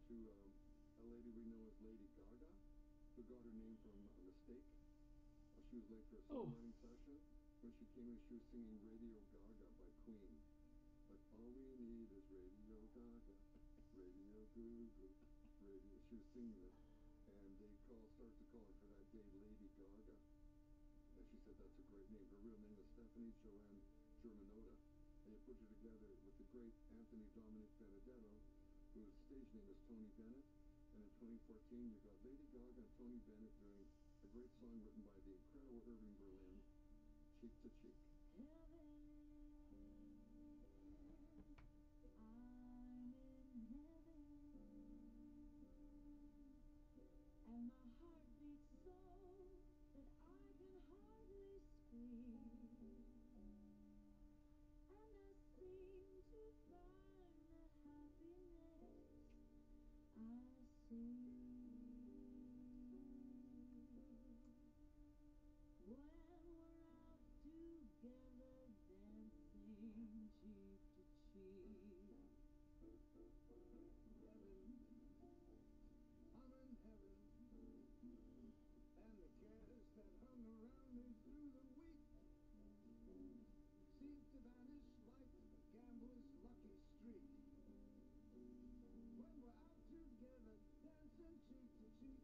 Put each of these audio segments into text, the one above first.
to a lady we know as Lady Gaga, who got her name from a mistake. She was late for a songwriting session. When she came in, she was singing Radio Gaga by Queen. Like, all we need is Radio Gaga, Radio Goo Goo, Radio. She was singing it, and they started to call her for that day Lady Gaga. And she said that's a great name. Her real name is Stephanie Joanne Germanotta. And you put her together with the great Anthony Dominic Benedetto, whose stage name is Tony Bennett. And in 2014, you got Lady Gaga and Tony Bennett doing a great song written by the incredible Irving Berlin, Cheek to Cheek. I'm in heaven, and my heart beats so that I can hardly speak, and I seem to find the happiness I see when we're out together dancing cheek to cheek. I'm in heaven, and the cares that hung around me through the week seem to vanish like a gambler's lucky streak. When we're out together, dancing cheek to cheek.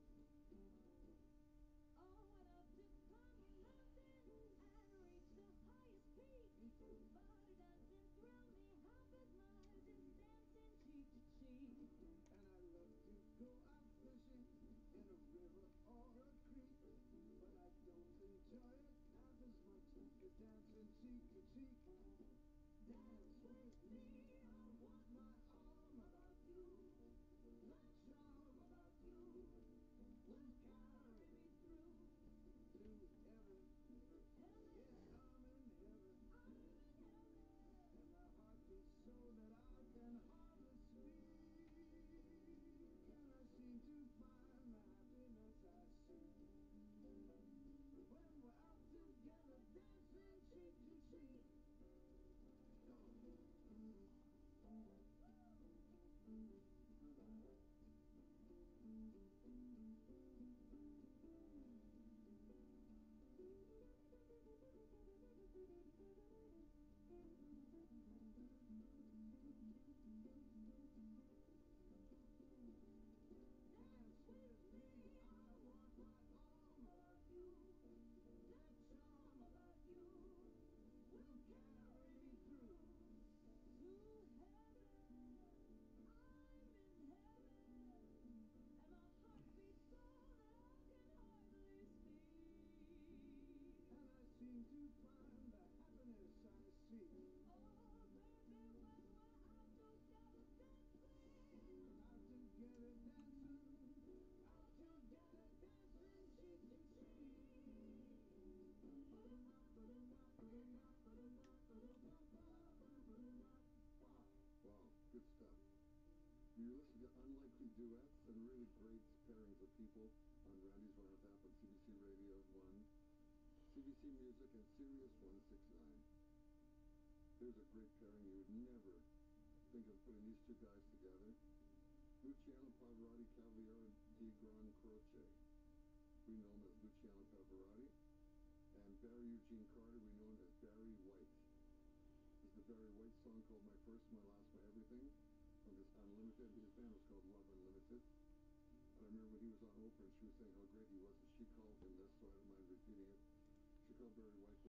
Oh, I love to climb a mountain and reach the highest peak, but it doesn't thrill me half as much as dancing cheek to cheek. And I love to go out fishing in a river or a creek, but I don't enjoy it half as much as dancing cheek to cheek. Dance with me, I want my arm about you. The charm about you will carry me through To heaven, heaven. yes, I'm in heaven, I'm in heaven. and my heart beats so that I can hardly speak, and I seem to find the happiness I seek when we're out together dancing cheek to cheek. Dance with me, I want my arm about you. That charm about you will carry me through to heaven. I'm in heaven, and my heart beats so that I can hardly speak. And I seem to find the happiness I seek. Oh, baby, when we're out together dancing. Out together dancing, out together dancing cheek to cheek. Wow, good stuff. You listen to unlikely duets and really great pairings of people on Randy's Roundtap on CBC Radio 1, CBC Music, and Sirius 169. Here's a great pairing you would never think of putting these two guys together. Luciano Pavarotti, Cavaliere di Gran Croce. We know him as Luciano Pavarotti. And Barry Eugene Carter, we know him as Barry White. This is the Barry White song called My First, My Last, My Everything from his Unlimited. His band was called Love Unlimited. And I remember when he was on Oprah and she was saying how great he was, and she called him this, so I don't mind repeating it. She called Barry White